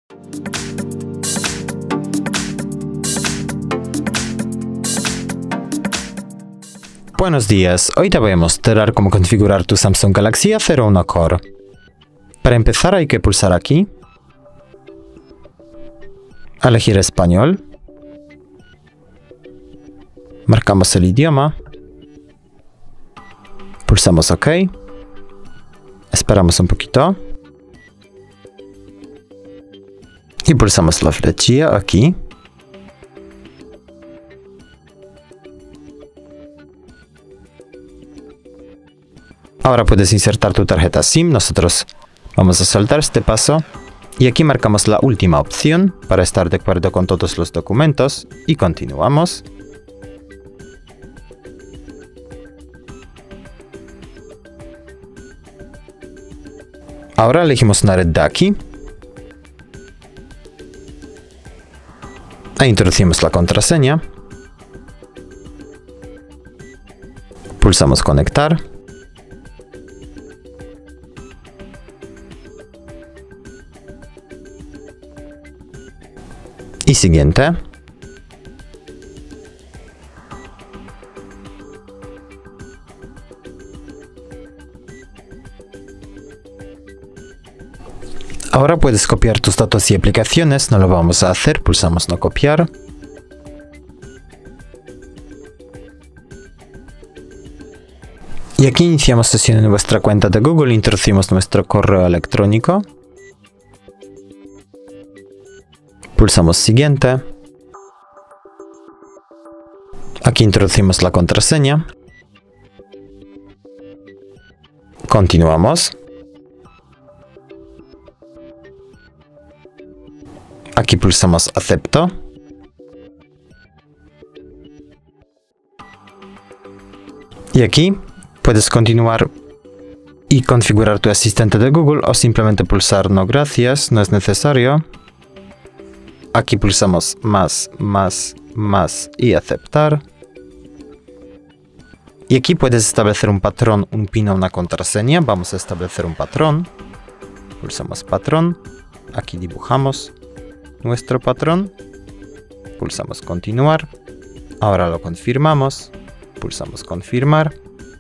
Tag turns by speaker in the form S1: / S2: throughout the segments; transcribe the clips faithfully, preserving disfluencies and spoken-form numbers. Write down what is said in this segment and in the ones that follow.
S1: Buenos días, hoy te voy a mostrar cómo configurar tu Samsung Galaxy A cero uno Core. Para empezar hay que pulsar aquí, elegir español, marcamos el idioma, pulsamos OK, esperamos un poquito y pulsamos la flechilla aquí. Ahora puedes insertar tu tarjeta SIM, nosotros vamos a saltar este paso y aquí marcamos la última opción para estar de acuerdo con todos los documentos y continuamos. Ahora elegimos una red de aquí e introducimos la contraseña, pulsamos conectar. Y siguiente. Ahora puedes copiar tus datos y aplicaciones, no lo vamos a hacer, pulsamos no copiar. Y aquí iniciamos sesión en vuestra cuenta de Google, introducimos nuestro correo electrónico. Pulsamos siguiente. Aquí introducimos la contraseña. Continuamos. Aquí pulsamos acepto. Y aquí puedes continuar y configurar tu asistente de Google o simplemente pulsar no gracias, no es necesario. Aquí pulsamos más, más, más y aceptar. Y aquí puedes establecer un patrón, un pin o una contraseña. Vamos a establecer un patrón. Pulsamos patrón. Aquí dibujamos nuestro patrón. Pulsamos continuar. Ahora lo confirmamos. Pulsamos confirmar.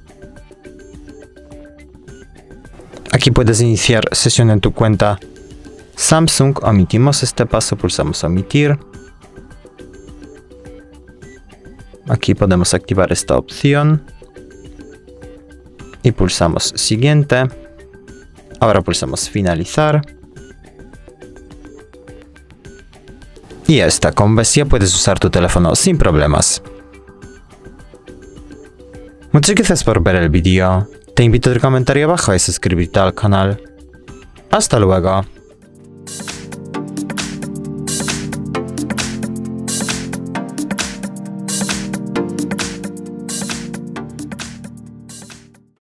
S1: Aquí puedes iniciar sesión en tu cuenta Samsung, omitimos este paso, pulsamos omitir. Aquí podemos activar esta opción. Y pulsamos siguiente. Ahora pulsamos finalizar. Y ya está, con Bestia puedes usar tu teléfono sin problemas. Muchas gracias por ver el vídeo. Te invito a tu comentario abajo y suscribirte al canal. Hasta luego.